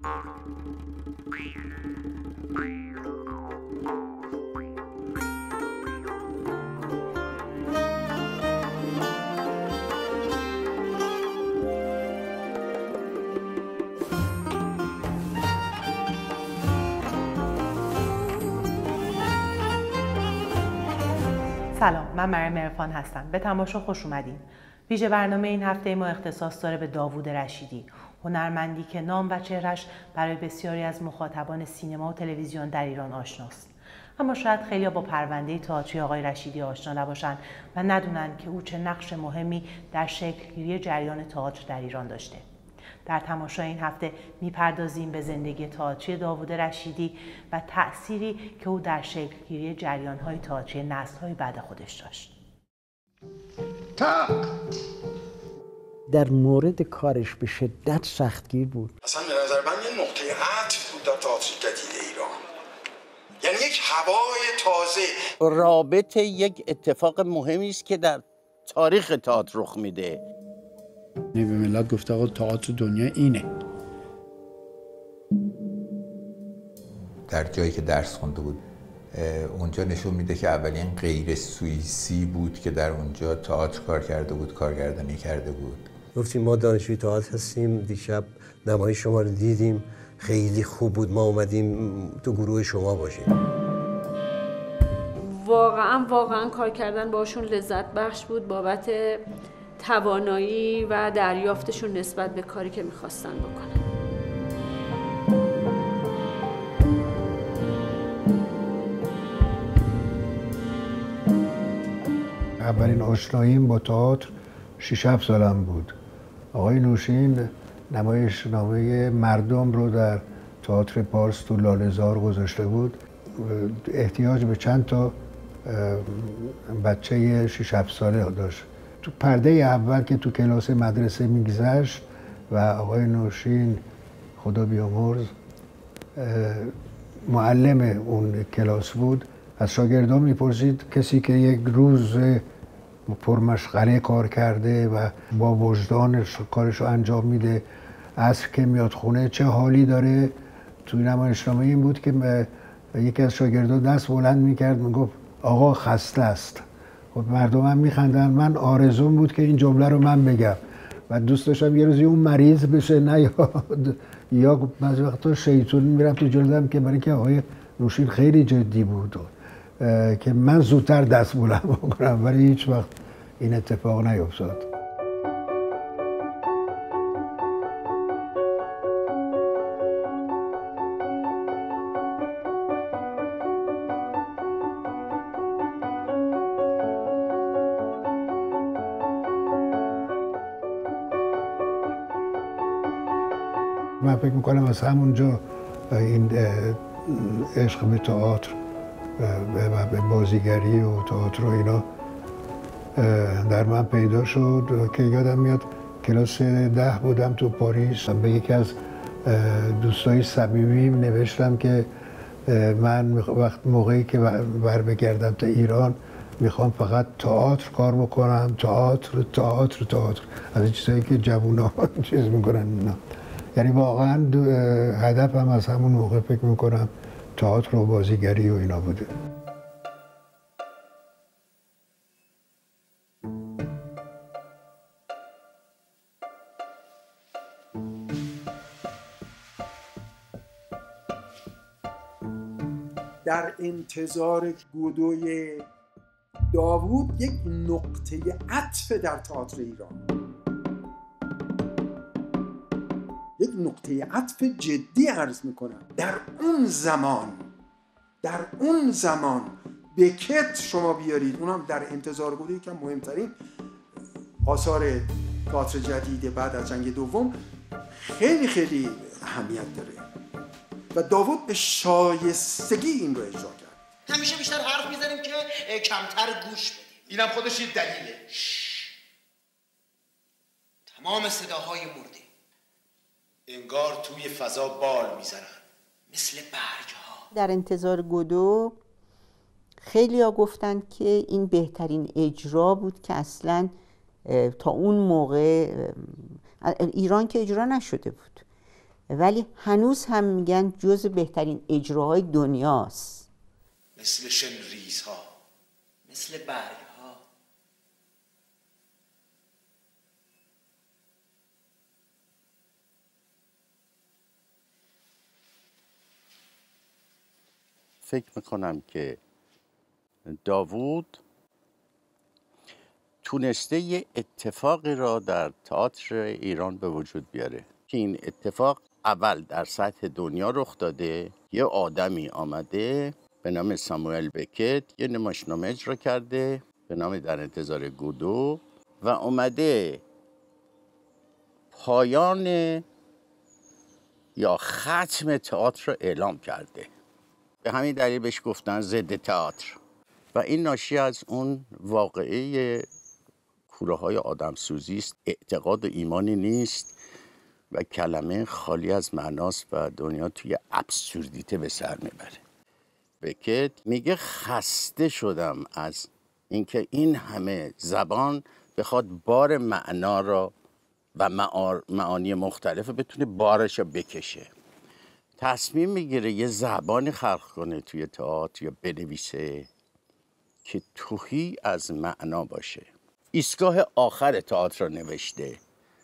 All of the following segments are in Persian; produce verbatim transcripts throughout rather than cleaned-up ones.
سلام، من مریم عرفان هستم. به تماشا خوش اومدین. ویژه برنامه این هفته ما اختصاص داره به داوود رشیدی، هنرمندی که نام و چهرش برای بسیاری از مخاطبان سینما و تلویزیون در ایران آشناست. اما شاید خیلی‌ها با پرونده تئاتری آقای رشیدی آشنا نباشند و ندونن که او چه نقش مهمی در شکل‌گیری جریان تئاتر در ایران داشته. در تماشای این هفته میپردازیم به زندگی تئاتری داوود رشیدی و تأثیری که او در شکل‌گیری جریان‌های تئاتری نسل‌های بعد خودش داشت. تا در مورد کارش به شدت سختگیر بود. اصلا به نظر من یه نقطه عطف بود در تئاتر جدید ایران، یعنی یک هوای تازه. رابطه یک اتفاق مهمی است که در تاریخ تئاتر رخ میده. به ملت گفته آقا تئاتر دنیا اینه. در جایی که درس خونده بود اونجا نشون میده که اولین غیر سوئیسی بود که در اونجا تئاتر کار کرده بود، کارگردانی کرده بود. گفتیم ما دانشجوی تئاتر هستیم، دیشب نمایش شما رو دیدیم، خیلی خوب بود، ما اومدیم تو گروه شما باشیم. واقعا واقعا کار کردن باشون لذت بخش بود بابت توانایی و دریافتشون نسبت به کاری که میخواستن بکنن. اولین آشناییم با تئاتر شش هفت سالم بود. آقای نوشین نمایش نامه مردم رو در تئاتر پارس تو لاله‌زار گذاشته بود. احتیاج به چند تا بچه شش هفت ساله داشت. تو پرده اول که تو کلاس مدرسه میگذشت و آقای نوشین خدا بیامرز معلم اون کلاس بود، از شاگردان میپرسید کسی که یک روز پرمشغله کار کرده و با وجدانش کارش رو انجام میده، عصر که میاد خونه چه حالی داره؟ توی نمایشنامه این بود که یکی از شاگردان دست بلند میکرد میگفت آقا خسته است. خب مردم هم میخندن. من آرزوم بود که این جمله رو من بگم و دوست داشتم یه روزی اون مریض بشه، نه یا یا بعضی وقتا شیطون میرم تو جلدم که برای که آقای نوشین خیلی جدی بود که من زودتر دست بلند بکنم، ولی هیچ وقت این اتفاق نیفتاد. من فکر میکنم از همونجا این عشق به تئاتر و به بازیگری و تئاتر و اینا در من پیدا شد که یادم میاد کلاس ده بودم تو پاریس، به یکی از دوستای صمیمیم نوشتم که من وقت موقعی که بر بگردم تا ایران میخوام فقط تئاتر کار بکنم، تئاتر تئاتر تئاتر از این چیزایی که جوونا چیز میکنن اینا. یعنی واقعا هدفم از همون موقع فکر میکنم تئاتر و بازیگری و اینا بوده. در انتظار گودوی داوود یک نقطه عطف در تئاتر ایران، یک نقطه عطف جدی عرض میکنم. در اون زمان در اون زمان بکت شما بیارید، اونم در انتظار گودوی که مهمترین آثار تئاتر جدید بعد از جنگ دوم خیلی خیلی اهمیت داره و داوود به شایستگی این رو اجرا کرد. همیشه بیشتر حرف میزنیم که کمتر گوش بدیم. اینم خودش یه دلیله. تمام صداهای مرده انگار توی فضا بال میزنن مثل برگ‌ها. در انتظار گودو خیلی‌ها گفتن که این بهترین اجرا بود که اصلاً تا اون موقع ایران که اجرا نشده بود ولی هنوز هم میگن جز بهترین اجراهای دنیاست. مثل شنریزها، مثل برگها. فکر میکنم که داوود تونسته یه اتفاقی را در تئاتر ایران به وجود بیاره که این اتفاق اول در سطح دنیا رخ داده. یه آدمی آمده به نام ساموئل بکت یه نمایشنامه اجرا کرده به نام در انتظار گودو و اومده پایان یا ختم تئاتر را اعلام کرده. به همین دلیل بهش گفتن ضد تئاتر و این ناشی از اون واقعه کوره های آدم سوزی است. اعتقاد و ایمانی نیست و کلمه خالی از معناست و دنیا توی ابسوردیته به سر میبره. بکت میگه خسته شدم از اینکه این همه زبان بخواد بار معنا را و معانی مختلف بتونه بارش رو بکشه. تصمیم میگیره یه زبانی خلق کنه توی تئاتر یا بنویسه که تهی از معنا باشه. ایستگاه آخر تئاتر رو نوشته.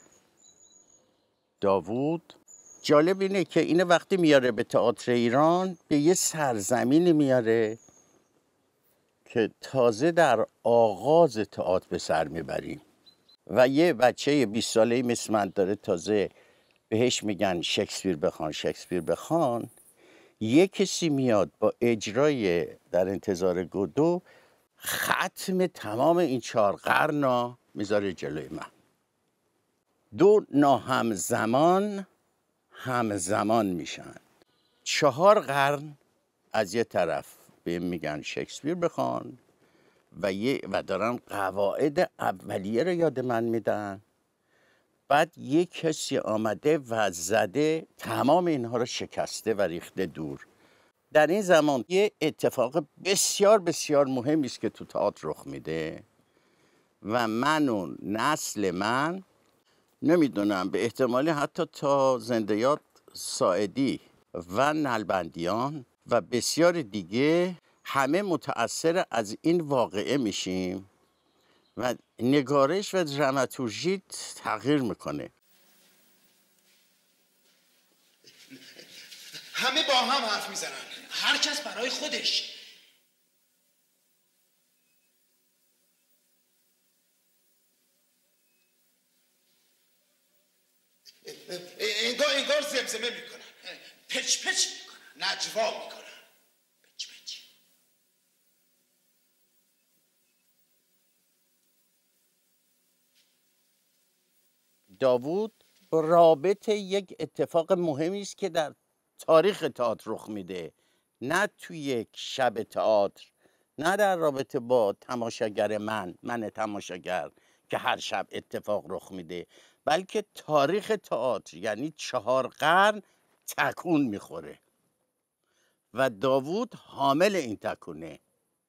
داوود جالب اینه که اینه وقتی میاره به تئاتر ایران به یه سرزمینی میاره که تازه در آغاز تئاتر به سر میبریم و یه بچه بیست ساله‌ای مثل من داره تازه بهش میگن شکسپیر بخوان شکسپیر بخوان. یه کسی میاد با اجرای در انتظار گودو ختم تمام این چهار قرن میذاره جلوی من. دو ناهمزمان همزمان میشن. چهار قرن از یه طرف به میگن شکسپیر بخوان و یه و دارن قواعد اولیه رو یاد من میدن. بعد یه کسی آمده و زده تمام اینها رو شکسته و ریخته دور. در این زمان یه اتفاق بسیار بسیار مهمی است که تو تئاتر رخ میده و من و نسل من نمیدونم به احتمالی حتی تا زنده‌یاد ساعدی و نلبندیان و بسیار دیگه همه متأثر از این واقعه میشیم و نگارش و دراماتورژی تغییر میکنه. همه با هم حرف میزنن، هر کس برای خودش. انگار انگار زمزمه میکنن، پچ پچ میکنن، نجوا میکنن. پچ پچ. داوود رابط یک اتفاق مهمی است که در تاریخ تئاتر رخ میده، نه توی یک شب تئاتر، نه در رابطه با تماشاگر من من تماشاگر که هر شب اتفاق رخ میده، بلکه تاریخ تئاتر یعنی چهار قرن تکون میخوره و داوود حامل این تکونه.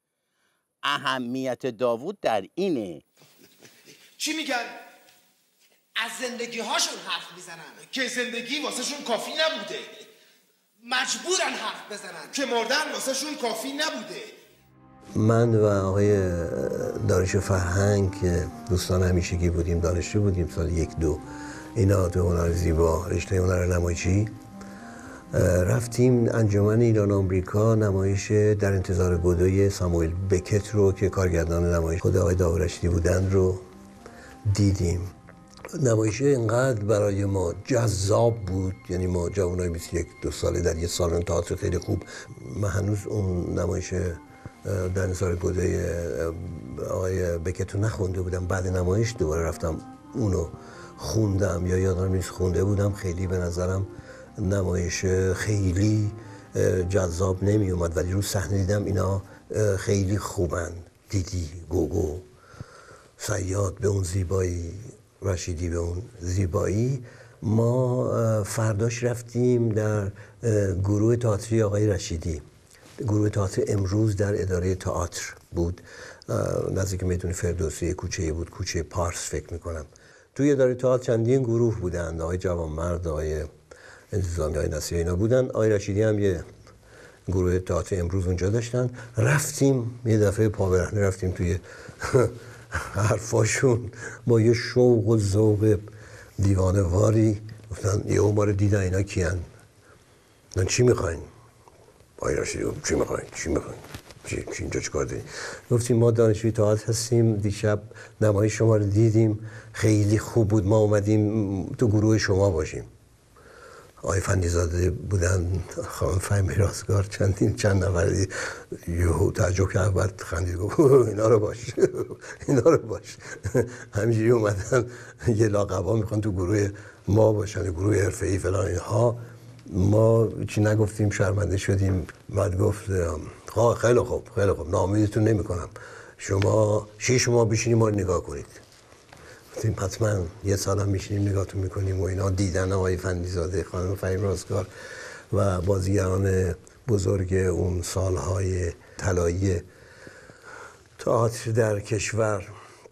اهمیت داوود در اینه. چی میگن؟ از زندگی هاشون حرف میزنن که زندگی واسه شون کافی نبوده، مجبورن حرف بزنن که مردن واسه شون کافی نبوده. من و آقای دانش فرهنگ که دوستان همیشگی بودیم، دانشجو بودیم سال یک دو اینا تو هنر زیبا رشته هنر نمایشی، رفتیم انجمن ایران آمریکا نمایش در انتظار گودوی ساموئل بکت رو که کارگردان نمایش خود آقای داوود رشیدی بودن رو دیدیم. نمایش اینقدر برای ما جذاب بود، یعنی ما جوانای بیست و یک دو ساله در یه سالن تئاتر خیلی خوب. من هنوز اون نمایش در انتظار گودوی آقای بکت رو نخونده بودم. بعد نمایش دوباره رفتم اونو خوندم یا یادم نیست خونده بودم. خیلی به نظرم نمایش خیلی جذاب نمی اومد، ولی رو صحنه دیدم اینا خیلی خوبن. دیدی گوگو، صیاد به اون زیبایی، رشیدی به اون زیبایی. ما فرداش رفتیم در گروه تئاتری آقای رشیدی. گروه تئاتر امروز در اداره تئاتر بود، نزدیک میدون فردوسی، کوچه بود، کوچه پارس فکر میکنم. توی اداره تئاتر چندین گروه بودند، آقای جوانمرد، آقای انتظامی های نصیری اینا بودن. آقای رشیدی هم یه گروه تئاتر امروز اونجا داشتن. رفتیم یه دفعه پا برهنه رفتیم توی حرفاشون با یه شوق و ذوق دیوانه واری. گفتن یه ما رو دیدن اینا کیان؟ من چی میخواین؟ آقای رشیدی گفت چی میخواین؟ چی میخواین؟ چی, چی اینجا چیکار دارین؟ گفتیم ما دانشجوی تئاتر هستیم، دیشب نمایش شما رو دیدیم، خیلی خوب بود، ما اومدیم تو گروه شما باشیم. آقای فندیزاده بودن، خانم فهمی راستگار، چندین چند نفر یهو تعجب کرد، بعد خندید گفت اینا رو باش اینا رو باش. همینجوری اومدن یه لاقبا میخوان تو گروه ما باشن، گروه حرفه‌ای فلان اینها. ما چی نگفتیم، شرمنده شدیم. بعد گفت خیلی خوب خیلی خوب ناامیدتون نمی‌کنم، شما شش ماه بشینید ما رو نگاه کنید. گفتیم حتما یه سال هم میشینیم نگاهتون میکنیم و اینا. دیدن آقای فندیزاده، خانم فهیم راستگار و بازیگران بزرگ اون سالهای طلایی تئاتر در کشور،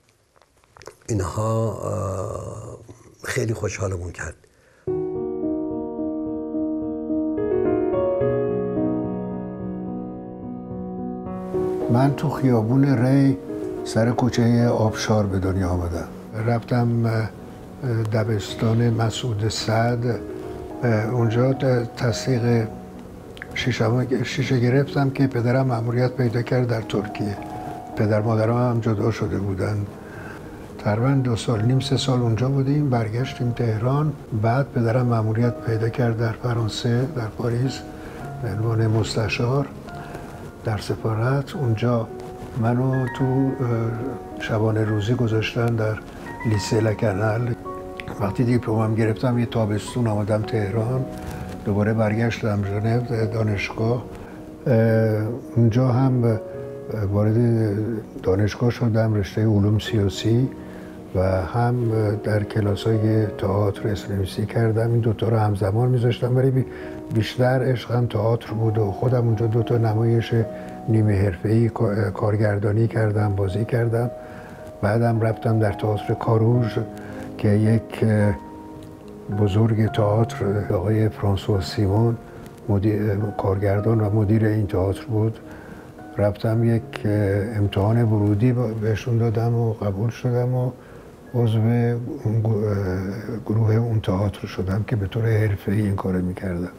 اینها خیلی خوشحالمون کرد. من تو خیابون ری سر کوچه آبشار به دنیا آمدم. رفتم دبستان مسعود سعد، اونجا تصدیق شیشه گرفتم که پدرم مأموریت پیدا کرد در ترکیه. پدر مادرم هم جدا شده بودن. تقریبا دو سال نیم سه سال اونجا بودیم، برگشتیم تهران. بعد پدرم مأموریت پیدا کرد در فرانسه، در پاریس به عنوان مستشار در سفارت. اونجا منو تو شبانه روزی گذاشتن در لیسه لکنل. وقتی دیپلمم گرفتم یه تابستون آمدم تهران، دوباره برگشتم ژنو دانشگاه. اونجا هم وارد دانشگاه شدم، رشته علوم سیاسی، و هم در کلاس‌های تئاتر اسم‌نویسی کردم. این دوتا رو همزمان می‌ذاشتم، ولی بیشتر عشقم تئاتر بود و خودم اونجا دوتا نمایش نیمه حرفه‌ای کارگردانی کردم، بازی کردم. بعدم رفتم در تئاتر کاروژ که یک بزرگ تئاتر آقای فرانسوا سیمون مدیر، کارگردان و مدیر این تئاتر بود. رفتم یک امتحان ورودی بهشون دادم و قبول شدم و عضو گروه اون تئاتر شدم که به طور حرفه‌ای این کارو می‌کردم.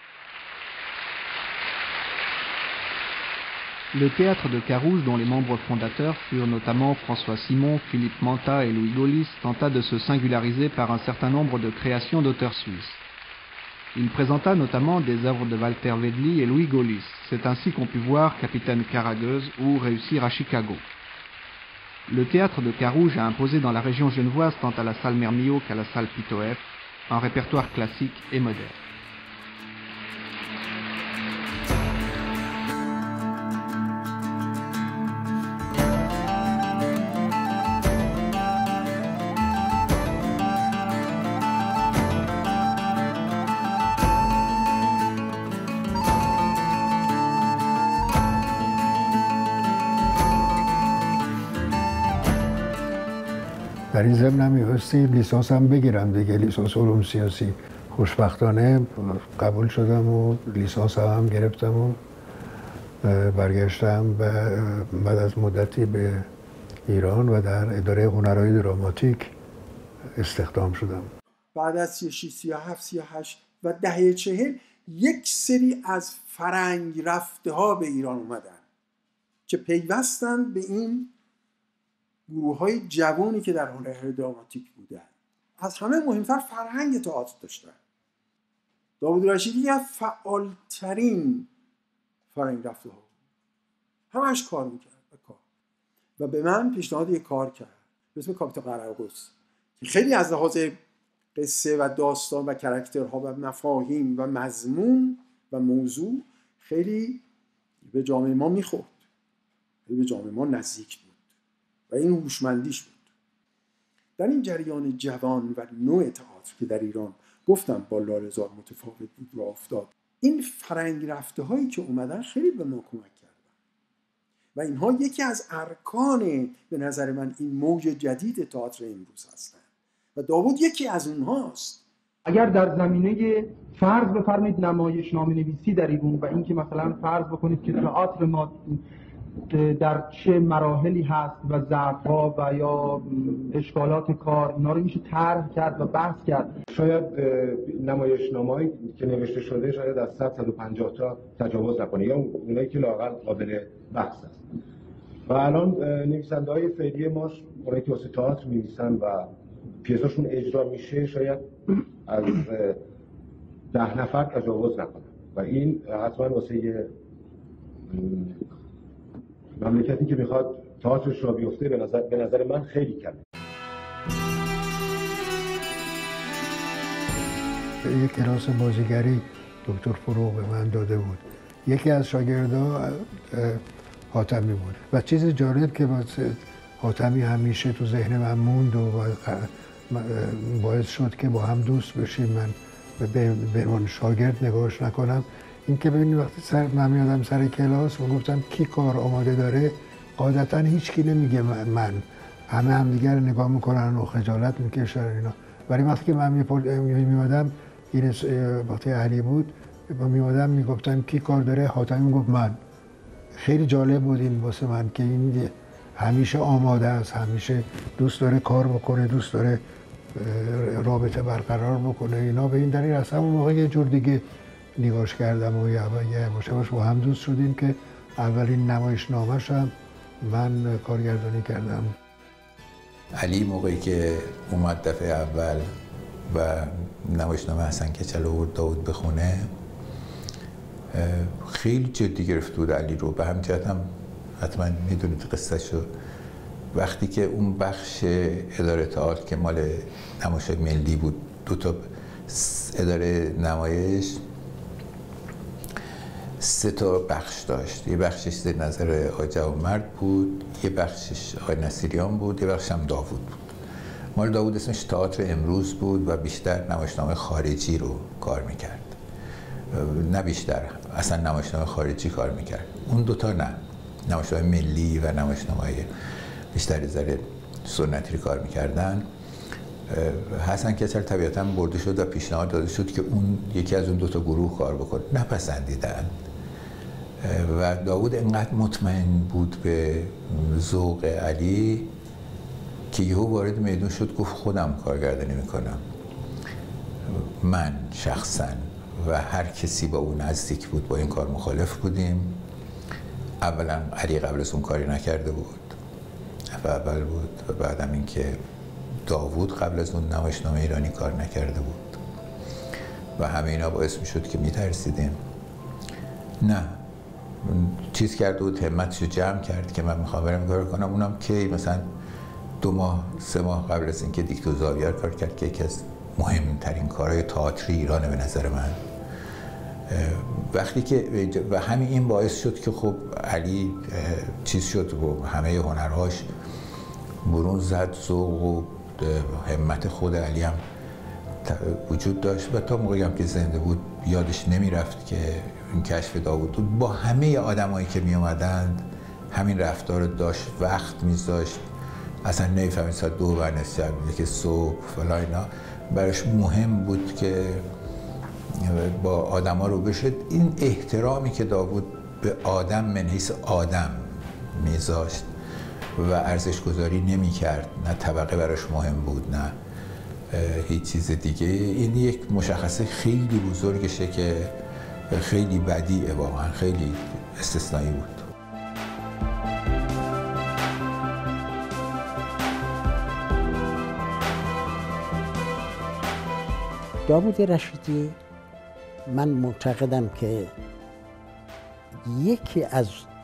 Le théâtre de Carouge, dont les membres fondateurs furent notamment François Simon, Philippe Manta et Louis Gaulis, tenta de se singulariser par un certain nombre de créations d'auteurs suisses. Il présenta notamment des œuvres de Walter Wedley et Louis Gaulis. C'est ainsi qu'on put voir Capitaine Caragueuse ou Réussir à Chicago. Le théâtre de Carouge a imposé dans la région genevoise tant à la salle Mermillot qu'à la salle Pitoef un répertoire classique et moderne. در این ضمن هم می‌بایستی لیسانس هم بگیرم دیگه، لیسانس علوم سیاسی. خوشبختانه قبول شدم و لیسانس هم گرفتم و برگشتم و بعد از مدتی به ایران و در اداره هنرهای دراماتیک استخدام شدم. بعد از سی و شش، سی و هفت، سی و هشت و دهه چهل یک سری از فرنگ رفته ها به ایران اومدن که پیوستن به این گروه های جوانی که در هنرهای دراماتیک بودن. از همه مهمتر فرهنگ تئاتر داشتن. داوود رشیدی یک فعالترین فرهنگ رفته ها، همش کار میکرد و کار و به من پیشنهاد یک کار کرد به اسم کاپیتان قراقوس که خیلی از لحاظ قصه و داستان و کاراکترها و مفاهیم و مضمون و موضوع خیلی به جامعه ما میخورد، خیلی به جامعه ما نزدیک بود و این هوشمندیش بود. در این جریان جوان و نوع تئاتر که در ایران گفتم با لاله‌زار متفاوت بود و افتاد، این فرنگ رفته هایی که اومدن خیلی به ما کمک کردن و اینها یکی از ارکان به نظر من این موج جدید تئاتر امروز هستن و داوود یکی از اونهاست. اگر در زمینه فرض بفرمایید نمایشنامه نویسی در ایران و اینکه مثلا فرض بکنید که تئاتر ما در چه مراحلی هست و ضعف‌ها و یا اشکالات کار، اینا رو میشه طرح کرد و بحث کرد. شاید نمایشنامه‌ای که نوشته شده شاید از صد تا صد و پنجاه تا تجاوز نکنه، یا اونایی که لااقل قابل بحث هست. و الان نویسنده‌های فعلی ما، اونایی که واسه تئاتر می‌نویسن و پیساشون اجرا میشه، شاید از ده نفر تجاوز نکنن و این حتما واسه یه مملکتی که میخواد تئاترش را بیفته به نظر به نظر من خیلی کمه. یک کلاس بازیگری دکتر فروغ به من داده بود. یکی از شاگردا حاتمی بود و چیز جالب که حاتمی همیشه تو ذهن من موند و باعث شد که با هم دوست بشیم، من به عنوان شاگرد نگاهش نکنم. این که ببینید وقتی سر من میادم سر کلاس و گفتم کی کار آماده داره، قاعدتا هیچ کی نمیگه من، همه همدیگر رو نگاه میکنن و خجالت میکشن اینا. ولی وقتی که من میادم، این وقتی علی بود میادم میگفتم کی کار داره، حاتمی میگفت من. خیلی جالب بود این واسه من که این همیشه آماده است، همیشه دوست داره کار بکنه، دوست داره رابطه برقرار بکنه اینا. به این دلیل اصلا اون موقع یه جور دیگه نگاش کردم و یه باشه با هم دوست شدیم که اولین نمایشنامه‌ش هم من کارگردانی کردم. علی موقعی که اومد دفعه اول و نمایشنامه حسن کچل آورد داوود بخونه، خیلی جدی گرفت بود علی رو. به همین جهت هم حتما میدونید قصه‌شو. وقتی که اون بخش اداره تئاتر که مال نمایش ملی بود، دو تا اداره نمایش سه تا بخش داشت. یه بخشش زیر نظر آقای جوانمرد بود، یه بخشش آقای نصیریان بود، یه بخشش هم داوود بود. مال داوود اسمش تئاتر امروز بود و بیشتر نمایشنامه خارجی رو کار میکرد. نه بیشتر، اصلا نمایشنامه خارجی کار میکرد. اون دوتا نه، نمایشنامه ملی و نمایشنامه بیشتر ذره سنتی رو کار میکردن. حسن کچل طبیعتاً برده شد و پیشنهاد داده شد که اون یکی از اون دوتا گروه کار بکنه. نپسندیدن و داوود انقدر مطمئن بود به ذوق علی که یهو وارد میدون شد، گفت خودم کارگردانی میکنم. من شخصاً و هر کسی با اون نزدیک بود با این کار مخالف بودیم. اولا علی قبل از اون کاری نکرده بود و اول بود و بعدم این که داوود قبل از اون نمایشنامه ایرانی کار نکرده بود و همه اینا باعث میشد که میترسیدیم. نه، چیز کرده بود، همتشو جمع کرد که من میخوام برم کار کنم. اونم که مثلا دو ماه سه ماه قبل از اینکه دیکتو زاویار کار کرد که یکی از مهمترین کارهای تئاتر ایرانه به نظر من. وقتی که و همین این باعث شد که خب علی چیز شد و همه هنرهاش برون زد. ذوق و همت خود علی هم وجود داشت و تا موقعی هم که زنده بود یادش نمی رفت که این کشف داوود بود. با همه آدمایی که می اومدند همین رفتار داشت، وقت میذاشت، اصلا نمیفهمید ساعت دو برنس شب که صبح فلان اینا. براش مهم بود که با آدما رو بشه. این احترامی که داوود به آدم من حیث آدم میذاشت و ارزش گذاری نمی کرد، نه طبقه براش مهم بود نه هیچ چیز دیگه. این یک مشخصه خیلی بزرگشه که خیلی بدیعه، واقعا خیلی استثنایی بود. داوود رشیدی من معتقدم که یکی از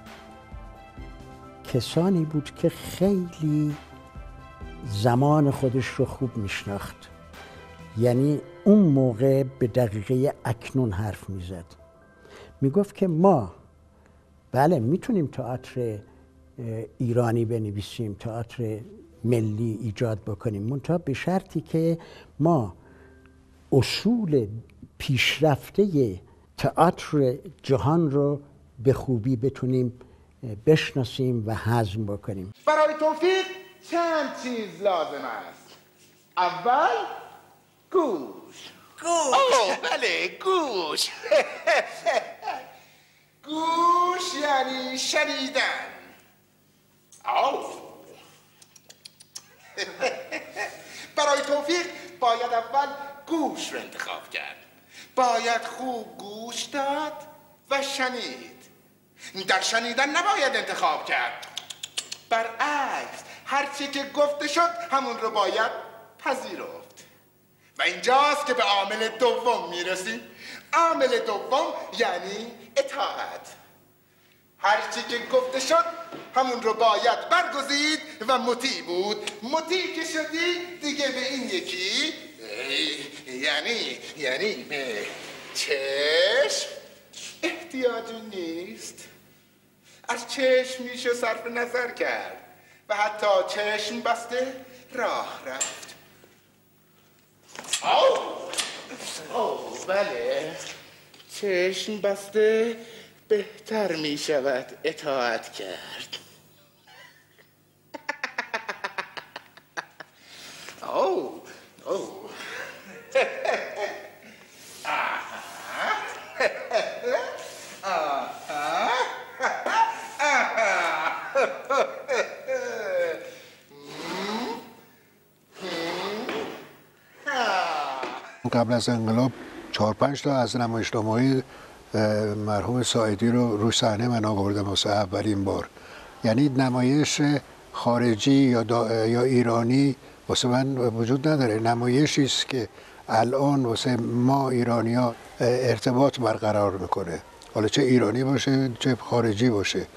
کسانی بود که خیلی زمان خودش رو خوب میشناخت. یعنی اون موقع به دقیقه اکنون حرف میزد. میگفت که ما بله میتونیم تئاتر ایرانی بنویسیم، تئاتر ملی ایجاد بکنیم، منتها به شرطی که ما اصول پیشرفته تئاتر جهان رو به خوبی بتونیم بشناسیم و هضم بکنیم. برای توفیق چند چیز لازم است. اول گوش. گوش اوه بله گوش گوش یعنی شنیدن. آو برای توفیق باید اول گوش رو انتخاب کرد. باید خوب گوش داد و شنید. در شنیدن نباید انتخاب کرد. برعکس هرچی که گفته شد همون رو باید پذیرفت. و اینجاست که به عامل دوم میرسیم. عامل دوم یعنی اطاعت. هرچی که گفته شد همون رو باید برگزید و مطیع بود. مطیع که شدی دیگه به این یکی یعنی یعنی به چشم احتیاجی نیست. از چشم میشه صرف نظر کرد و حتی چشم بسته راه رفت. او او بله چشم بسته بهتر می شود اطاعت کرد. او او قبل از انقلاب چهار پنج تا از نمایشنامه‌های مرحوم ساعدی رو روی صحنه من آوردم واسه اولین بار. یعنی نمایش خارجی یا, یا ایرانی واسه من وجود نداره. نمایشی است که الان واسه ما ایرانی‌ها ارتباط برقرار میکنه، حالا چه ایرانی باشه چه خارجی باشه.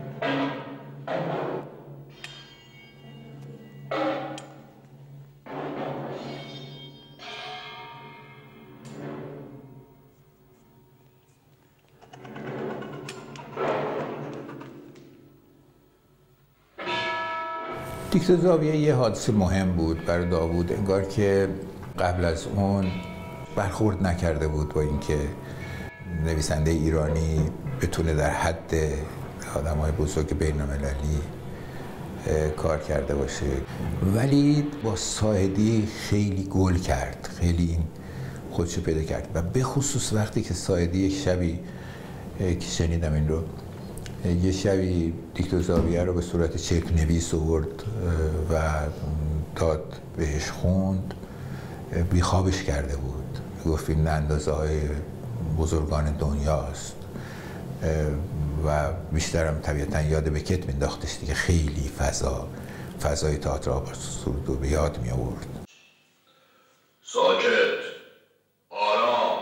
دیکتور زاویه یه حادثه مهم بود برای داوود. انگار که قبل از اون برخورد نکرده بود با اینکه نویسنده ایرانی بتونه در حد آدم‌های بزرگ بین‌المللی کار کرده باشه. ولی با ساعدی خیلی گل کرد، خیلی این خودشو پیدا کرد و به خصوص وقتی که ساعدی یک شبی که شنیدم این رو، یه شبی دیکتور زاویه رو به صورت چرک نویس آورد و داد بهش خوند، بیخوابش کرده بود. گفت این اندازه های بزرگان دنیاست و بیشترم طبیعتا یاد بکت مینداختش دیگه. خیلی فضا فضای تئاتر آبادسرود رو به یاد می آورد. ساکت، آرام،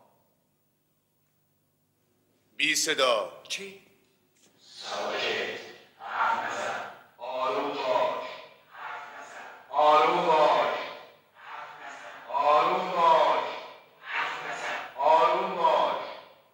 بی صدا. چی؟ ساکت، حرف نزن، آروم باش، حرف نزن، آروم باش، حرف نزن، آروم باش، حرف نزن، آروم باش.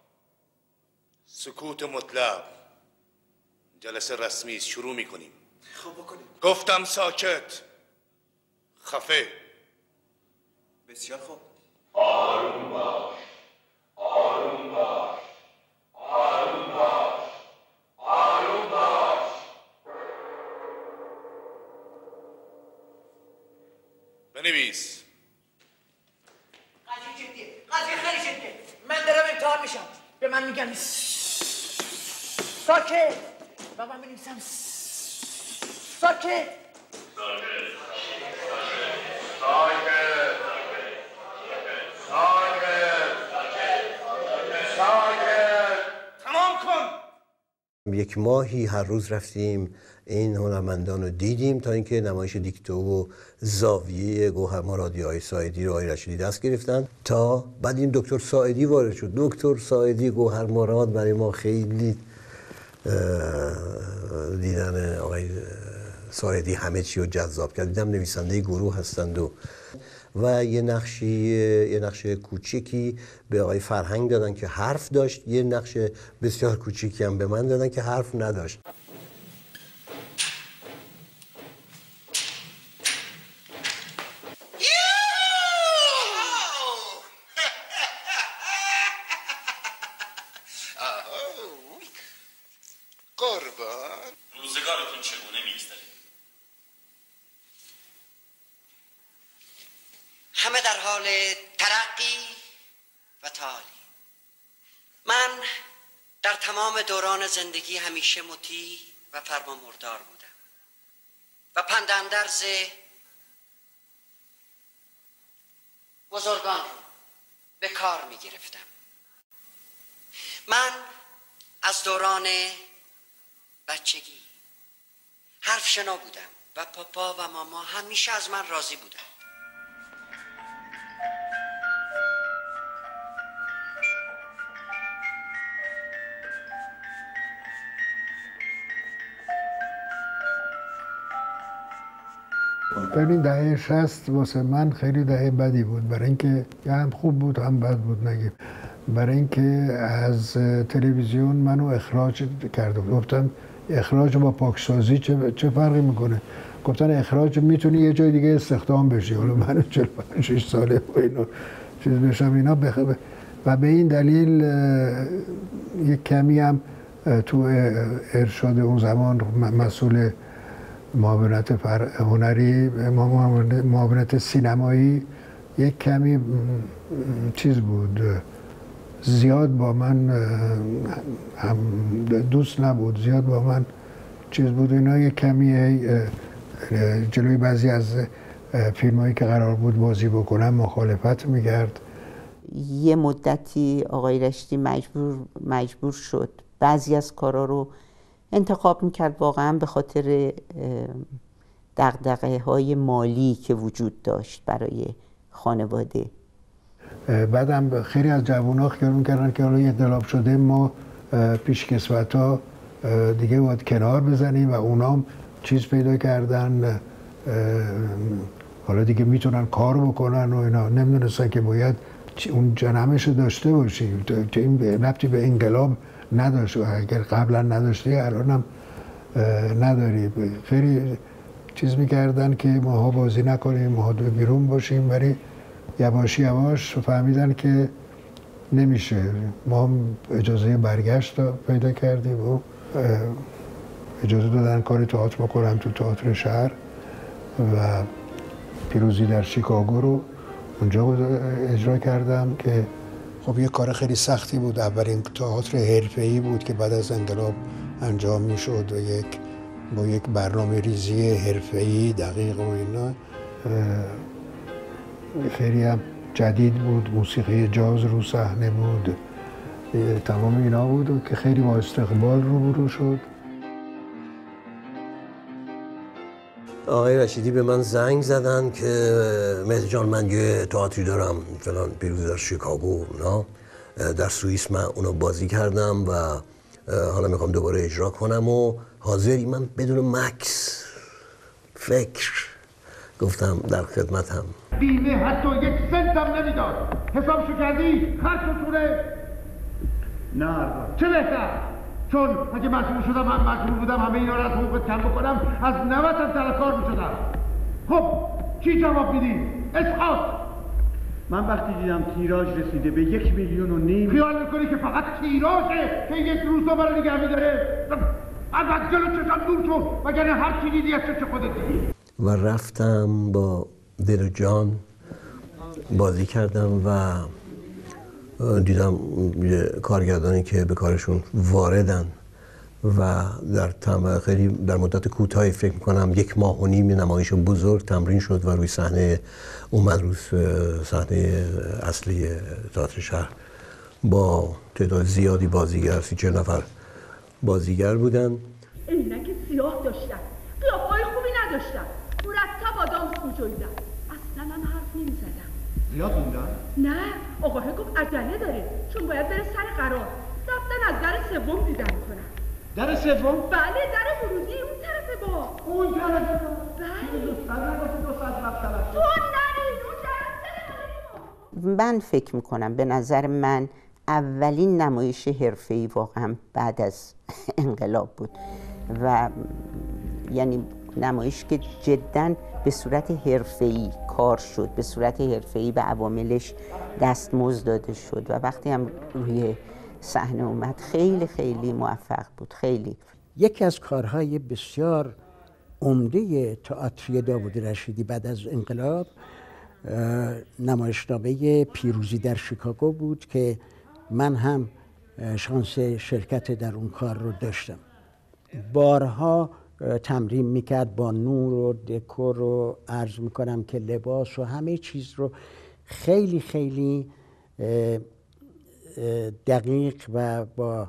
سکوت مطلق. جلسه رسمی است، شروع میکنیم. خب بکنیم. گفتم ساکت، خفه. بسیار خوب. آروم باش، آروم باش، آروم باش، آروم باش. بنویس. قضیه جدیه، قضیه خیلی جدیه. من دارم امتحان میشم، به من میگن ساکت و من بنویسم ساکت. ساکت، ساکت، ساکت، ساکت. تمام کن. یک ماهی هر روز رفتیم این هنرمندان رو دیدیم تا اینکه نمایش دیکتو و زاویه گوهر مرادی های ساعدی رو آقای رشیدی دست گرفتن تا بعد این دکتر ساعدی وارد شد. دکتر ساعدی گوهر مراد برای ما خیلی دیدن آقای ساعدی همه چی رو جذاب کرد. دیدم نویسنده گروه هستند و و یه نقشی یه نقش کوچیکی به آقای فرهنگ دادن که حرف داشت، یه نقش بسیار کوچیکی هم به من دادن که حرف نداشت. قربان روزگارتون چگونه می‌گذره؟ همه در حال ترقی متعالی، من در تمام دوران زندگی همیشه مطیع و فرمانبردار بودم و پنداندرز بزرگان رو به کار می گرفتم. من از دوران بچگی حرف شنا بودم و پاپا و ماما همیشه از من راضی بودن. ببین دهه شصت واسه من خیلی دهه بدی بود، برای اینکه هم خوب بود هم بد بود نگیم. برای اینکه از تلویزیون منو اخراج کرده بود. گفتن اخراج با پاکسازی چه چه فرقی میکنه؟ گفتن اخراج میتونی یه جای دیگه استخدام بشی. حالا من چهل و پنج شش ساله و اینا چیز بشم اینا بخ... و به این دلیل یک کمی هم تو ارشاد اون زمان مسئول معاونت هنری، معاونت سینمایی، یک کمی چیز بود، زیاد با من هم دوست نبود، زیاد با من چیز بود. اینا یک کمی جلوی بعضی از فیلمایی که قرار بود بازی بکنم مخالفت میکرد. یه مدتی آقای رشیدی مجبور مجبور شد بعضی از کارا رو انتخاب میکرد، واقعا به خاطر دغدغه های مالی که وجود داشت برای خانواده. بعدم خیلی از جوان‌ها خیال میکردن که حالا انقلاب شده ما پیشکسوت‌ها دیگه باید کنار بزنیم و اونام چیز پیدا کردن، حالا دیگه میتونن کار بکنن و اینا. نمیدونستن که باید اون جنمش رو داشته باشیم که این ربطی به انقلاب نداشت و اگر قبلا نداشتی الان هم نداری. خیلی چیز میکردن که ماها بازی نکنیم، ماها بیرون باشیم، ولی یواش یواش فهمیدن که نمیشه. ما هم اجازه برگشت پیدا کردیم و اجازه دادن کار تئاتر بکنم تو تئاتر شهر و پیروزی در شیکاگو رو اونجا اجرا کردم که خب یه کار خیلی سختی بود. اولین تئاتر حرفه‌ای بود که بعد از انقلاب انجام میشد و یک با یک برنامه ریزی حرفه‌ای دقیق و اینا. خیلی هم جدید بود، موسیقی جاز رو صحنه بود، تمام اینا بود و که خیلی با استقبال روبرو شد. آقای رشیدی به من زنگ زدن که مهدی جان من یه تئاتری دارم فلان پیروزی در شیکاگو، نه در سوئیس، من اونو بازی کردم و حالا میخوام دوباره اجرا کنم و حاضری؟ من بدون مکس فکر گفتم در خدمتم. بیمه حتی یک سنت هم نمیداد. حسابشو کردی؟ خرج شده؟ نه چه بهتر، چون اگه مجبور شدم هم مجبور بودم همه اینا رو از حقوقت کم بکنم، از نوت هم طرفدار میشدم. خب چی جواب میدی؟ اسقاط. من وقتی دیدم تیراژ رسیده به یک میلیون و نیم، خیال میکنی که فقط تیراژه که یک روز رو برای نگه میداره؟ از جلو چشم دور شو، وگرنه هر چی دیدی از چه خودت دیدی. و رفتم با دل و جان بازی کردم و دیدم یه کارگردانی که به کارشون واردن و در تم... خیلی در مدت کوتاهی فکر میکنم یک ماه و نیم نمایش بزرگ تمرین شد و روی صحنه اومد، روی صحنه اصلی تئاتر شهر با تعداد زیادی بازیگر، سی چهل نفر بازیگر بودن. عینک سیاه داشتن، قیافه‌های خوبی نداشتن، مرتب آدامس می‌جویدن. اصلا هم حرف نمی‌زدن. زیاد موندن؟ نه، آقا گفت عجله داره چون باید بره سر قرار. رفتن از در سوم دیدن کنن. در سوم؟ بله، در ورودی اون طرف با. اون طرف با؟ بله. دوستان نباشه دو ساعت وقت تلف. تو نرین اون طرف. من فکر میکنم به نظر من اولین نمایش حرفه‌ای واقعا بعد از انقلاب بود و یعنی نمایش که جداً به صورت حرفه‌ای کار شد، به صورت حرفه‌ای به عواملش دستمزد داده شد و وقتی هم روی صحنه اومد خیلی خیلی موفق بود. خیلی یکی از کارهای بسیار عمده تئاتر داوود رشیدی بعد از انقلاب نمایشنامه پیروزی در شیکاگو بود که من هم شانس شرکت در اون کار رو داشتم. بارها تمرین میکرد با نور و دکور و عرض میکنم که لباس و همه چیز رو خیلی خیلی دقیق و با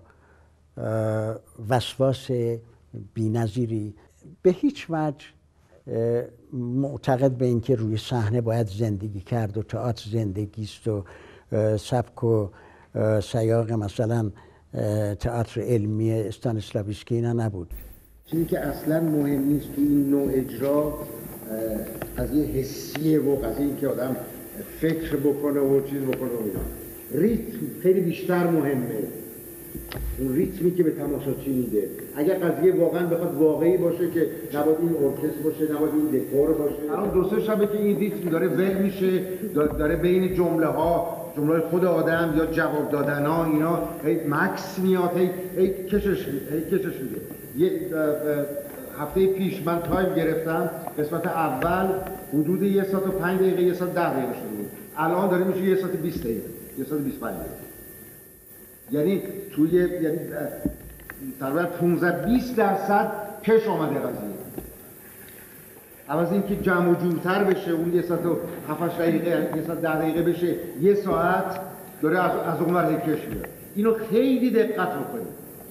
وسواس بی‌نظیری. به هیچ وجه معتقد به اینکه روی صحنه باید زندگی کرد و تئاتر زندگی است و سبک و سیاق مثلا تئاتر علمی استانیسلاویسکی اینا نبود. چیزی که اصلا مهم نیست تو این نوع اجرا قضیه حسیه و قضیه این که آدم فکر بکنه و چیز بکنه و اینا. ریتم خیلی بیشتر مهمه. اون ریتمی که به تماشاچی میده. اگر قضیه واقعا بخواد واقعی باشه که نباید این ارکستر باشه، نباید این دکور باشه. الان دو سه شبه که این ریتم داره ول میشه، داره بین جمله ها، جمله خود آدم یا جواب دادن ها اینا هی مکس میاد، هی هی کشش هی کشش میده. یه هفته پیش من تایم گرفتم، قسمت اول حدود یه ساعت و پنج دقیقه، یه ساعت ده دقیقه شده بود. الان داره میشه یه ساعت بیست دقیقه، یه ساعت بیست و پنج دقیقه. یعنی توی یعنی تقریبا پانزده بیست درصد کش آمده قضیه. عوض اینکه جمع و جورتر بشه، اون یه ساعت و هفت دقیقه، یه ساعت ده دقیقه بشه، یه ساعت داره از از اون ور کش میاد. اینو خیلی دقت بکنید.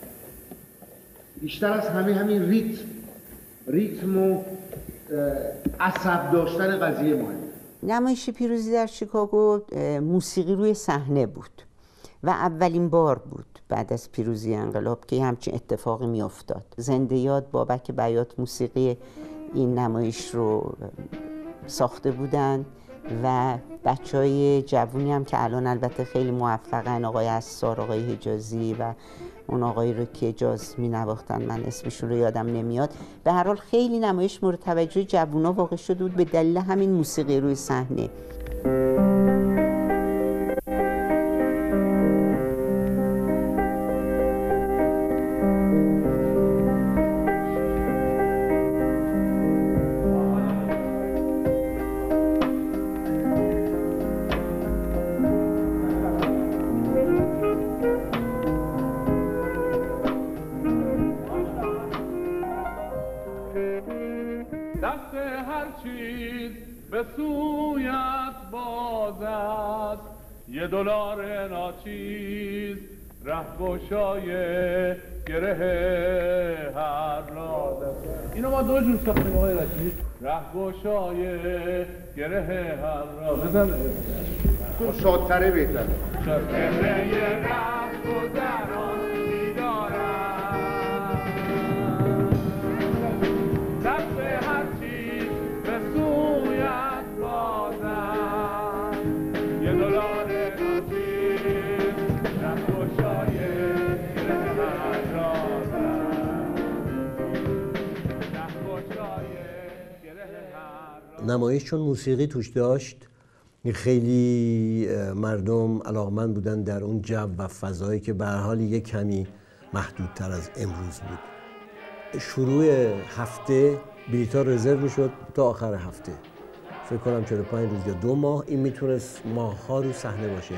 بیشتر از همه همین ریتم ریتم و عصب داشتن قضیه مهمه. نمایش پیروزی در شیکاگو موسیقی روی صحنه بود و اولین بار بود بعد از پیروزی انقلاب که همچین اتفاقی می افتاد. زنده یاد بابک بیات موسیقی این نمایش رو ساخته بودن و بچه های جوونی هم که الان البته خیلی موفقن، آقای اسرار، آقای حجازی و اون آقایی رو که جاز می نواختن، من اسمشون رو یادم نمیاد. به هر حال خیلی نمایش مورد توجه جوونا واقع شده بود به دلیل همین موسیقی روی صحنه. یه دلار ناچیز رهگشای گره هر راز. اینو ما دو جور ساختیم آقای رشیدی. رهگشای گره هر راز. بزن شادتره بهتره. گره رهگذران می‌دارم دست هر چیز به سویت بازم. یه دلار نمایش چون موسیقی توش داشت خیلی مردم علاقمند بودن در اون جو و فضایی که به هر حال یک کمی محدودتر از امروز بود. شروع هفته بلیط‌ها رزرو میشد تا آخر هفته، فکر کنم چهل و پنج روز یا دو ماه. این میتونست ماه‌ها رو صحنه باشه.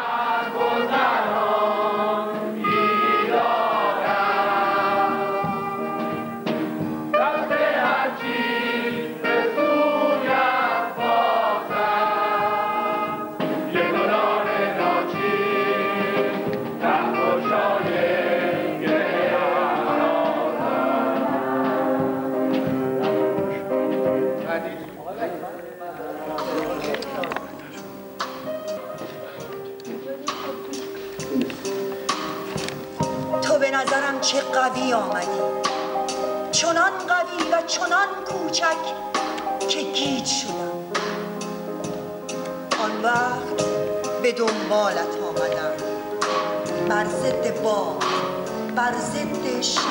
چه قوی آمدی، چنان قوی و چنان کوچک که گیج شدم. آن وقت به دنبالت آمدم، بر ضد باد، بر ضد شب.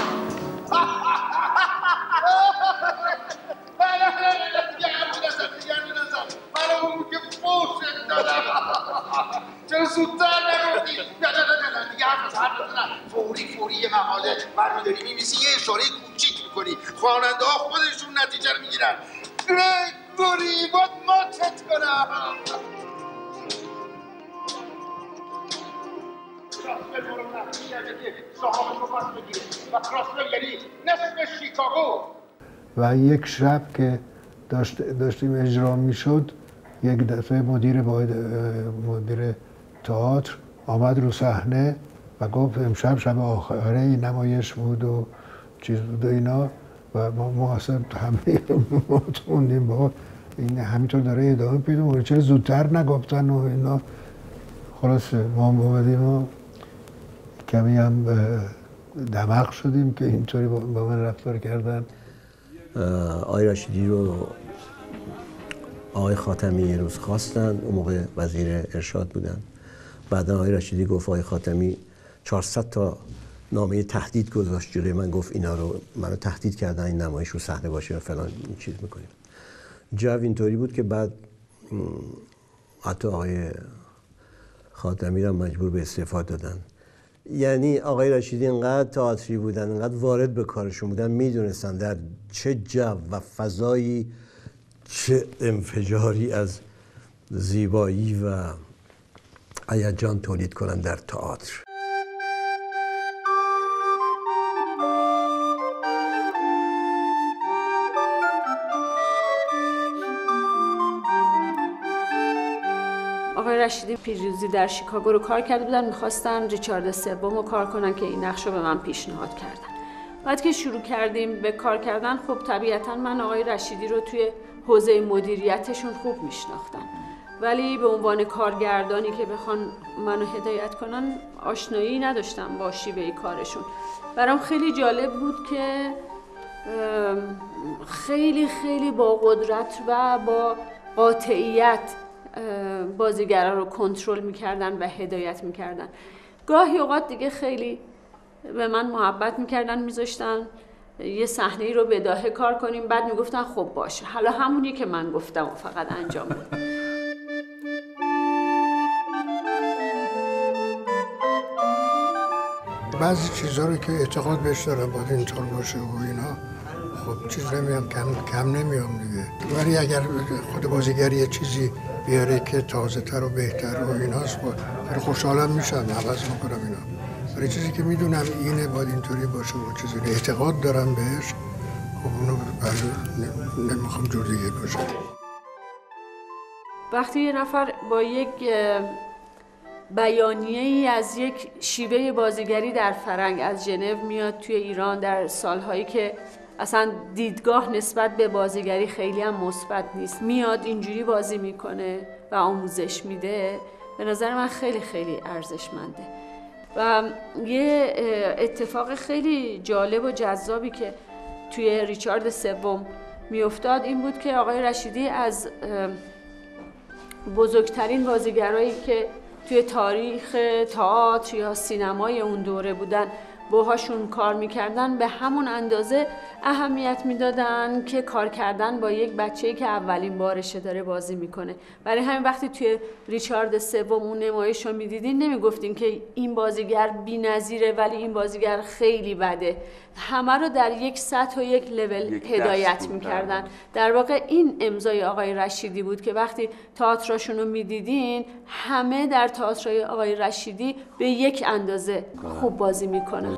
چرا زودتر نگفتی؟ نه نه نه نه دیگه حرف از حرف بزنم. فوری فوری یه مقاله برمی‌داری می‌نویسی، یه اشاره کوچیک می‌کنی، خواننده ها خودشون نتیجه رو می‌گیرن. گریبات ماتت کنم. کراسول برو نفتی کرده که صحابش رو پس بگیره و کراسول یعنی نصف شیکاگو. و یک شب که داشت داشتیم اجرا میشد، یک دفعه مدیر باید مدیر تئاتر آمد رو صحنه و گفت امشب شب آخره نمایش بود و چیز بود و اینا و ما ما اصلا همه ما توندیم با این همینطور داره ادامه پیدا می‌کنه، چرا زودتر نگفتن و اینا. خلاص ما اومدیم و کمی هم دماغ شدیم که اینطوری با من رفتار کردن. آقای رشیدی رو آقای خاتمی یه روز خواستن، اون موقع وزیر ارشاد بودن. بعدا آقای رشیدی گفت آقای خاتمی چهارصد تا نامه تهدید گذاشت جلوی من، گفت اینا رو منو تهدید کردن این نمایش رو صحنه باشه و فلان این چیز میکنیم. جو اینطوری بود که بعد حتی آقای خاتمی رو مجبور به استعفا دادن. یعنی آقای رشیدی انقدر تئاتری بودن، انقدر وارد به کارشون بودن، میدونستن در چه جو و فضایی چه انفجاری از زیبایی و هیجان تولید کنن در تئاتر. آقای رشیدی پیروزی در شیکاگو رو کار کرده بودن، میخواستن ریچارد سوم رو کار کنن که این نقش رو به من پیشنهاد کردن. بعد که شروع کردیم به کار کردن، خب طبیعتا من آقای رشیدی رو توی حوزه مدیریتشون خوب میشناختم، ولی به عنوان کارگردانی که بخوان منو هدایت کنن آشنایی نداشتم با شیوه کارشون. برام خیلی جالب بود که خیلی خیلی با قدرت و با قاطعیت بازیگرا رو کنترل میکردن و هدایت میکردن. گاهی اوقات دیگه خیلی به من محبت میکردن، میذاشتن یه صحنه‌ای رو بداهه کار کنیم، بعد میگفتن خب باشه حالا همونی که من گفتم و فقط انجام بده. بعضی چیزها رو که اعتقاد بهش دارم باید اینطور باشه و اینا، خب چیز نمیام کم کم نمیام دیگه. ولی اگر خود بازیگر یه چیزی بیاره که تازه تر و بهتر و ایناست، خیلی خوشحالم میشم، عوض میکنم اینا. ولی چیزی که میدونم اینه باید اینطوری باشه و چیزی که اعتقاد دارم بهش، خب اونو نمیخوام جور دیگه باشه. وقتی یه نفر با یک بیانیه ای از یک شیوه بازیگری در فرنگ از ژنو میاد توی ایران در سالهایی که اصلا دیدگاه نسبت به بازیگری خیلی هم مثبت نیست، میاد اینجوری بازی میکنه و آموزش میده، به نظر من خیلی خیلی ارزشمنده. و یه اتفاق خیلی جالب و جذابی که توی ریچارد سوم میافتاد این بود که آقای رشیدی از بزرگترین بازیگرایی که توی تاریخ تئاتر یا سینمای اون دوره بودن باهاشون کار میکردن به همون اندازه اهمیت میدادن که کار کردن با یک بچه‌ای که اولین بارشه داره بازی میکنه. برای همین وقتی توی ریچارد سوم اون نمایش رو میدیدین نمیگفتین که این بازیگر بی‌نظیره ولی این بازیگر خیلی بده، همه رو در یک سطح و یک لول هدایت میکردن. در واقع این امضای آقای رشیدی بود که وقتی تئاتراشون رو میدیدین همه در تئاترای آقای رشیدی به یک اندازه خوب بازی میکنن.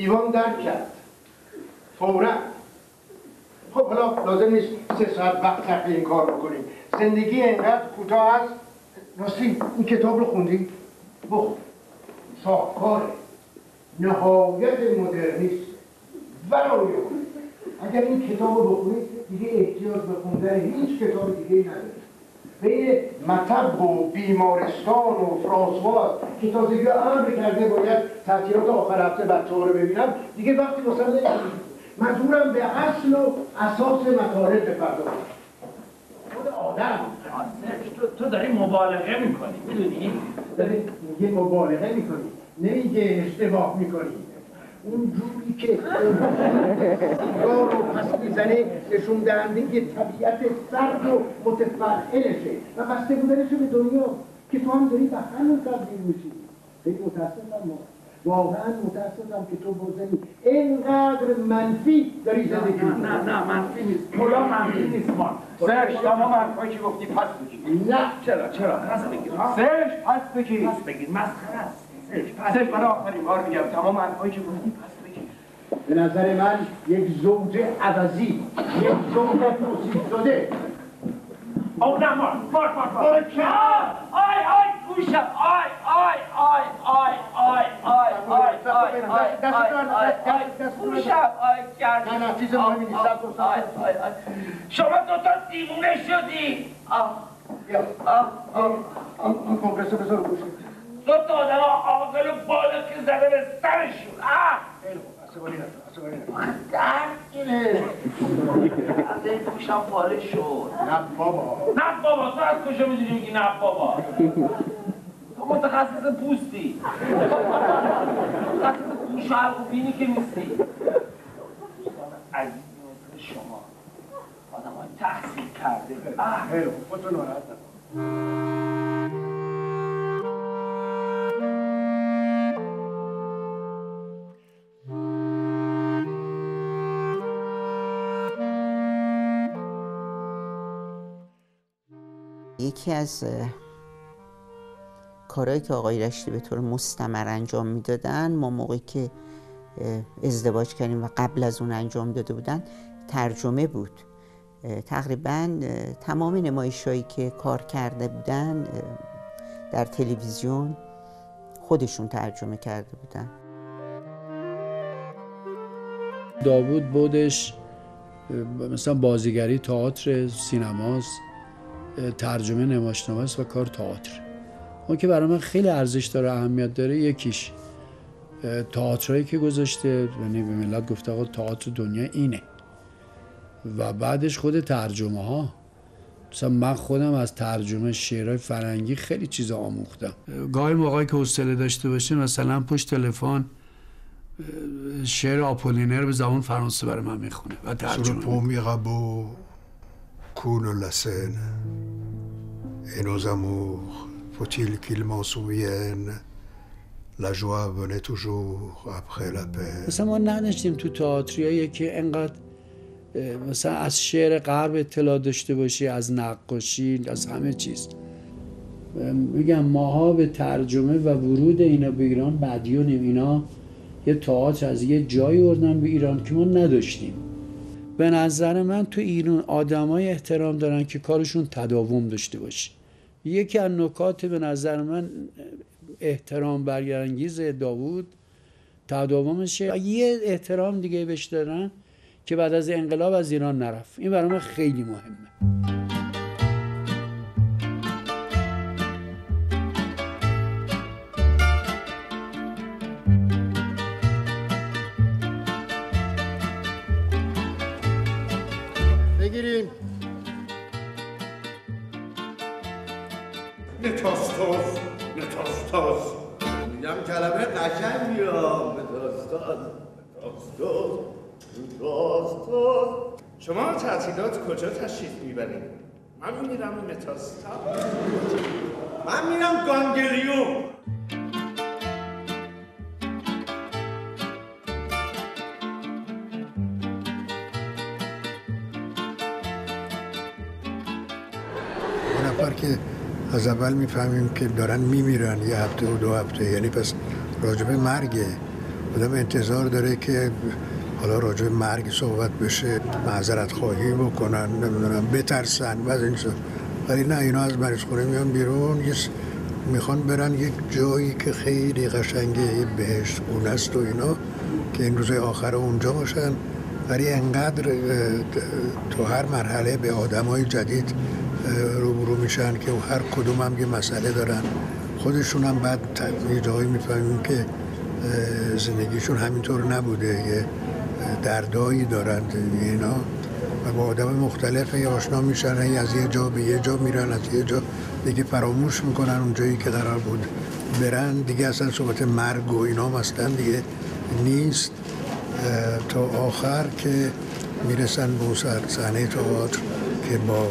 دیوان درک کرد فورا. خب حالا لازم نیست سه ساعت وقت صرف این کار بکنیم. زندگی اینقدر کوتاه است. راستی این کتاب رو خوندی؟ بخون. شاهکاره، نهایت مدرنیسم برای اگر این کتاب رو بخونید دیگه احتیاج به خوندن هیچ کتاب دیگه ای ندارید. بین مطب و بیمارستان و فرانسواز که تازگی امر کرده باید تعطیلات آخر هفته بچه‌ها رو ببینم، دیگه وقتی واسه نمی‌گیرم. مجبورم به اصل و اساس مطالب بپردازم. خود آدم تو, تو داری مبالغه میکنی، میدونی؟ داری میگه مبالغه میکنی، نمیگه اشتباه میکنی. اون جوری که سیگار رو پس میزنه نشون دهنده یه طبیعت سرد و متفعلشه و بسته بودنشه به دنیا که تو هم داری به همون تبدیل میشی. خیلی متاسفم ما. واقعا متاسفم که تو بازنی اینقدر منفی داری زندگی میکنی. نه نه منفی نیست. کلا منفی نیست ما. سرش تمام حرفایی که گفتی پس بگیر. نه چرا چرا؟ پس بگیر. سرش پس بگیر. پس بگیر. مسخره است. سرش پس بگیر. برای آخرین بار میگم تمام حرفایی که گفتی پس بگیر. به نظر من یک زوج عوضی، یک زوج توصیف شده. او نه مار مار مار مار آی آی گوشم آی آی آی آی آی آی آی آی آی آی گوشم آی کردی. نه نه چیز مهمی نیست. شما دوتا دیوونه شدی. این کنگرس رو بذار گوشه. دوتا آدم عاقل و بالا که زده به سرشون. خیلی خوب عصبانی نشو عصبانی نشو. درد اینه. از این گوشم پاره شد. نه بابا. نه بابا تو از کجا میدونی میگی نه بابا؟ تو متخصص پوستی. متخصص گوش و حلق و بینی که نیستی. عزیزی مثل شما آدم های تحصیل کرده. خیلی خوب خودتو ناراحت نکن. یکی از کارهایی که آقای رشتی به طور مستمر انجام میدادن، ما موقعی که ازدواج کردیم و قبل از اون انجام داده بودن، ترجمه بود. تقریبا تمام نمایش‌هایی که کار کرده بودن در تلویزیون خودشون ترجمه کرده بودن. داوود بودش مثلا بازیگری، تئاتر، سینماست، ترجمه نمایشنامه است و کار تئاتر. اون که برای من خیلی ارزش داره، اهمیت داره. یکیش تئاترایی که گذاشته، یعنی به ملت گفته آقا تئاتر دنیا اینه. و بعدش خود ترجمه ها، مثلا من خودم از ترجمه شعرهای فرنگی خیلی چیزا آموختم. گاهی موقعی که حوصله داشته باشین مثلا پشت تلفن شعر آپولینر به زبان فرانسه برای من میخونه و ترجمه. Sur le pont Mirabeau coule la Seine et nos amours, faut-il qu'ils m'en souviennent? La joie venait toujours après la peine. مثلا ما نداشتیم تو تئاتریایی که انقدر مثلا از شعر غرب اطلاع داشته باشی، از نقاشی، از همه چیز. میگم ماها به ترجمه و ورود اینا به ایران بدیونیم. اینا یه تئاتر از یه جایی آوردن به ایران که ما نداشتیم. به نظر من تو ایران آدمای احترام دارن که کارشون تداوم داشته باشه. یکی از نکات به نظر من احترام برانگیز داوود تداومشه. یه احترام دیگه بهش دارن که بعد از انقلاب از ایران نرفت. این برای من خیلی مهمه. بگیریم. متاستاز متاستاز میگم کلمه قشنگی ها. متاستاز متاستاز متاستاز. شما تعطیلات کجا تشریف میبرید؟ من میرم متاستاز. من میرم گانگلیون. نفر که از اول میفهمیم که دارن میمیرن یه هفته و دو هفته، یعنی پس راجبه مرگه آدم انتظار داره که حالا راجع به مرگ صحبت بشه، معذرت خواهی بکنن، نمیدونم بترسن و از این چیزا. ولی نه، اینا از مریض خونه میان بیرون، میخوان برن یک جایی که خیلی قشنگه، بهشت خونه است و اینا، که این روزهای آخر اونجا باشن. ولی انقدر تو هر مرحله به آدمای جدید روبرو میشن که هر کدوم هم یه مسئله دارن. خودشون هم بعد یه جایی میفهمیم که زندگیشون همینطور نبوده، یه دردایی دارن اینا و با آدم مختلف آشنا میشن، از یه جا به یه جا میرن، از یه جا دیگه فراموش میکنن اون جایی که قرار بود برن، دیگه اصلا صحبت مرگ و اینا مثلا دیگه نیست، تا آخر که میرسن به صحنه تئاتر که با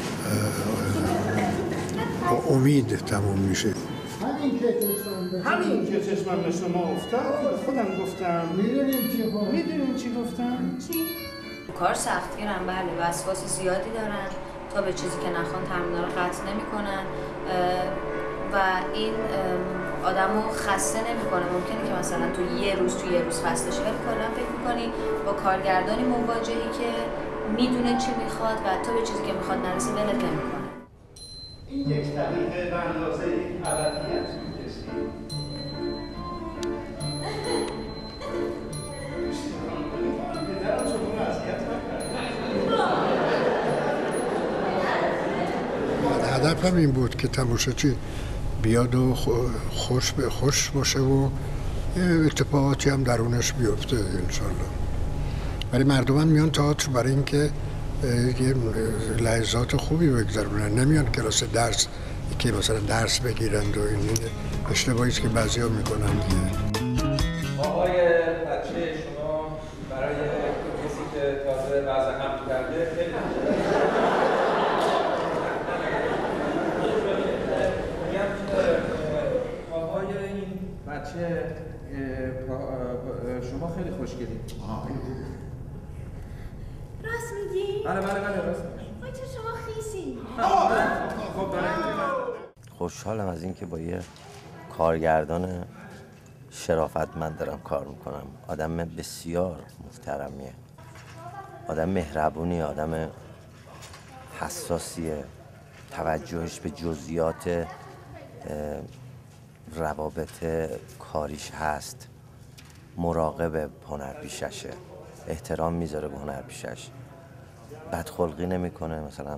با امید تموم میشه. همین که همین که چشمم به شما افتاد خودم گفتم میدونیم چی گفتم میدونیم چی گفتم چی؟ کار سختگیرن، بله، وسواس زیادی دارن، تا به چیزی که نخوان تمرین رو قطع نمی‌کنن و این آدمو خسته نمی‌کنه. ممکنه که مثلا تو یه روز تو یه روز خسته شی، ولی کلا فکر می‌کنی با کارگردانی مواجهی که میدونه چی میخواد و تو به چیزی که میخواد نرسه ولت نمی‌کنه. این یک دقیقه به اندازه یک ابدیت می‌کشی. هدفم این بود که تماشاچی بیاد و خوش به خوش باشه و یه اتفاقاتی هم درونش بیفته انشالله. ولی مردم هم میان تئاتر برای اینکه یه لحظات خوبی بگذرونن، نمیان کلاس درس که مثلا درس بگیرند و این اشتباهی که بعضیا میکنن دیگه. آقای بچه شما برای کسی که تازه وضع هم کرده خیلی آقای این بچه شما خیلی خوشگلید. راست میگی؟ بله بله بله راست میگی. وای تو شما خیسی. خب برای خوشحالم از اینکه با یه کارگردان شرافتمند دارم کار میکنم. آدم بسیار محترمیه، آدم مهربونیه، آدم حساسیه، توجهش به جزئیات روابط کاریش هست، مراقب هنرپیششه، احترام میذاره به هنرپیشش، بدخلقی نمیکنه، مثلا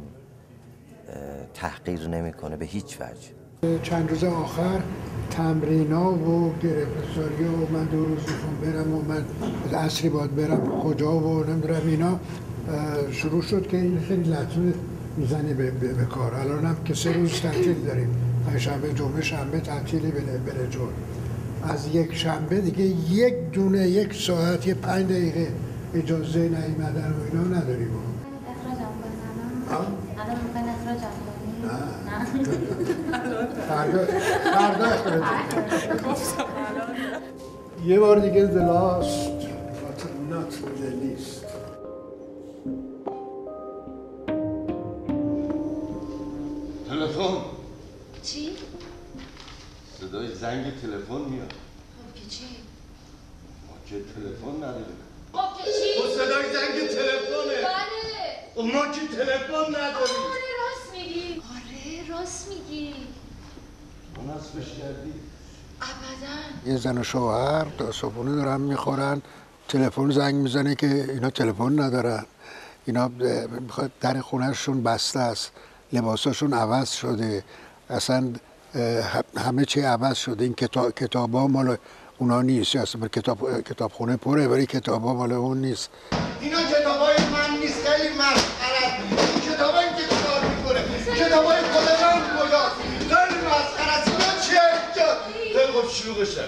تحقیر نمیکنه به هیچ وجه. چند روز آخر تمرینا و گرفتاری و من دو روز میخوام برم و من عصری باید برم کجا و نمیدونم اینا شروع شد که این خیلی لطمه میزنه به, به, به کار. الان هم که سه روز تعطیل داریم، شنبه جمعه شنبه تعطیلی بله بله جور. از یک شنبه دیگه یک دونه یک ساعت یه پنج دقیقه اجازه نیامدن و اینا نداریم. الان میخواین اخراجم کنی؟ نه فردا فردا اخراج یه بار دیگه the last but not the least. تلفن چی؟ صدای زنگ تلفن میاد. خب که چی؟ ما که تلفن نداریم. خب که چی؟ خب صدای زنگ تلفنه. بله. ما که تلفن نداریم. آره راست میگی. آره راست میگی. ما نصفش کردی؟ ابداً. یه زن و شوهر تا صبحونه دارن میخورن، تلفن زنگ میزنه که اینا تلفن ندارن، اینا در خونهشون بسته است، لباساشون عوض شده، اصلا همه چی عوض شده. این کتاب کتابا مال اونا نیست، اصلا کتاب کتابخونه پره ولی کتابا مال اون نیست. اینا کتابای من نیست، خیلی مسخره است. این کتابایی که کار میکنه کتابای خود من کجاست؟ خیلی مسخره است. اینا چیه اینجا؟ خیلی خوب شروع بشه.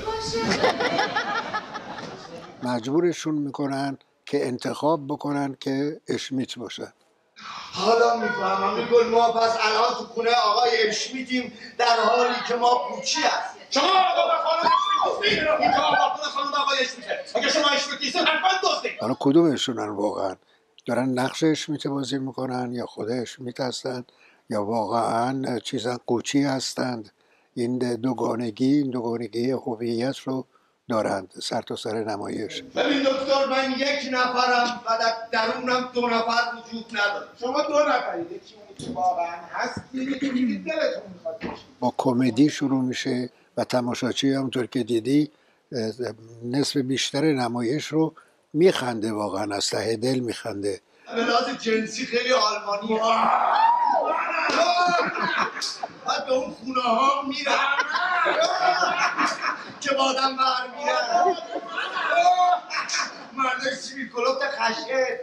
مجبورشون میکنن که انتخاب بکنن که اشمیت باشن. حالا میفهمم میگل ما پس الان تو خونه آقای اشمیتیم در حالی که ما کوچی هست. شما آقا به خانم اشمیت گفتید این آقا خانم آقای اشمیته. اگه شما اشمیت نیستید حتما دزدید. حالا کدومشونن واقعا؟ دارن نقش اشمیت بازی میکنن یا خود اشمیت هستن یا واقعا چیزا قوچی هستند؟ این دوگانگی این دوگانگی هویت رو دارند سر تا سر نمایش. ببین دکتر، من یک نفرم و در درونم دو نفر وجود نداره. شما دو نفرید، یکی اون که واقعا هست، یکی که میگید دلتون میخواد باشید. با کمدی شروع میشه و تماشاچی همونطور که دیدی نصف بیشتر نمایش رو میخنده، واقعا از ته دل میخنده. به لحاظ جنسی خیلی آلمانی بعد به اون خونه ها میرن که با آدم برمیرن، مردای سیبیل کلوفت خشه.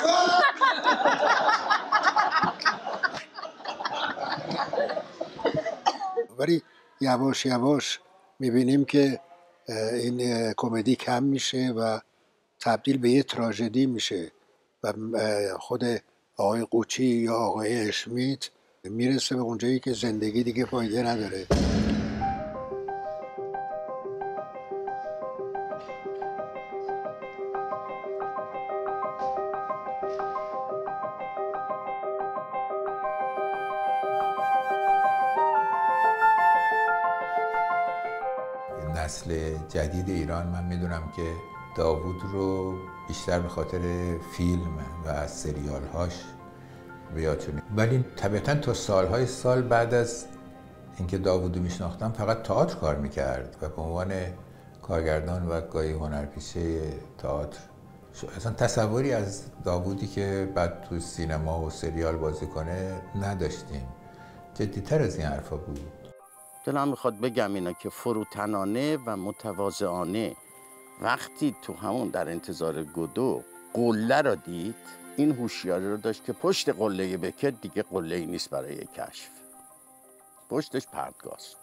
ولی یواش یواش میبینیم که این کمدی کم میشه و تبدیل به یه تراژدی میشه و خود آقای قوچی یا آقای اشمیت میرسه به اونجایی که زندگی دیگه فایده نداره. نسل جدید ایران من میدونم که داوود رو بیشتر به خاطر فیلم و سریال‌هاش بیاتونیم، ولی طبیعتاً تا سالهای سال بعد از اینکه داوودو میشناختم فقط تئاتر کار میکرد و به عنوان کارگردان و گاهی هنرپیشه تئاتر اصلا تصوری از داوودی که بعد تو سینما و سریال بازی کنه نداشتیم. جدی‌تر از این حرفا بود. دلم میخواد بگم اینا که فروتنانه و متواضعانه وقتی تو همون در انتظار گودو قله رو دید، این هوشیاری رو داشت که پشت قله بکت دیگه قله‌ای نیست برای کشف، پشتش پرتگاست.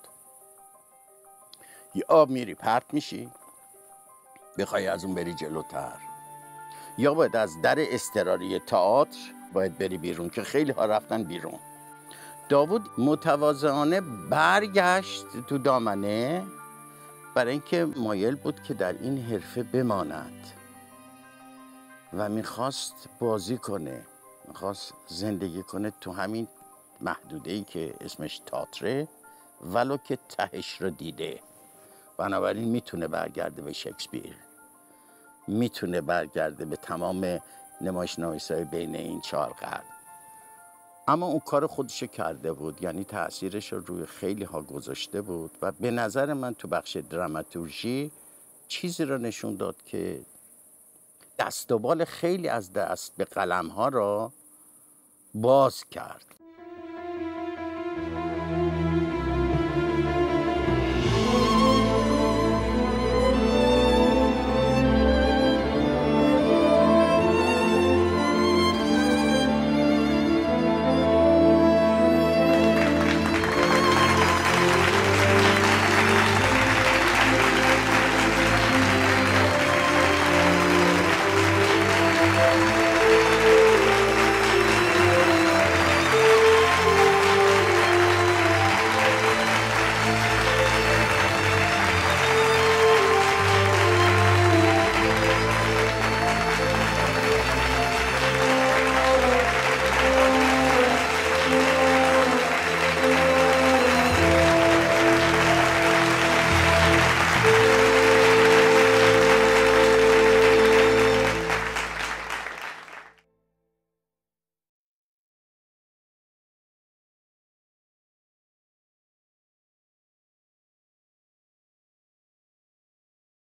یه آب میری پرت میشی، بخوای از اون بری جلوتر، یا باید از در اضطراری تئاتر باید بری بیرون که خیلی ها رفتن بیرون. داوود متواضعانه برگشت تو دامنه برای اینکه مایل بود که در این حرفه بماند و میخواست بازی کنه، میخواست زندگی کنه تو همین محدوده‌ای که اسمش تئاتره، ولو که تهش رو دیده. بنابراین میتونه برگرده به شکسپیر، میتونه برگرده به تمام نمایش‌نویس‌های بین این چهار قرن، اما اون کار خودش کرده بود، یعنی تأثیرش رو روی خیلی ها گذاشته بود و به نظر من تو بخش دراماتورژی چیزی رو نشون داد که دست و بال خیلی از دست به قلم ها را باز کرد.